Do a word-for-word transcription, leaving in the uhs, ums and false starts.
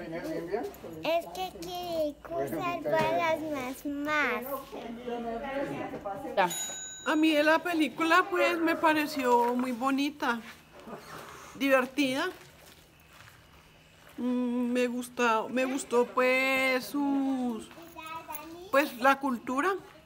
Es que quiere salvar las más más. A mí la película pues me pareció muy bonita, divertida. Mm, me gustó, me gustó pues sus, pues la cultura